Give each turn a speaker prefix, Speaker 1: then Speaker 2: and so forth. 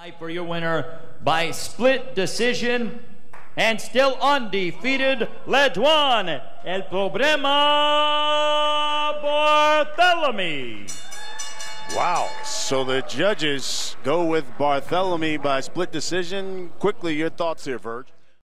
Speaker 1: For your winner by split decision, and still undefeated, Leduan, El Problema, Barthelemy.
Speaker 2: Wow, so the judges go with Barthelemy by split decision. Quickly, your thoughts here, Verge.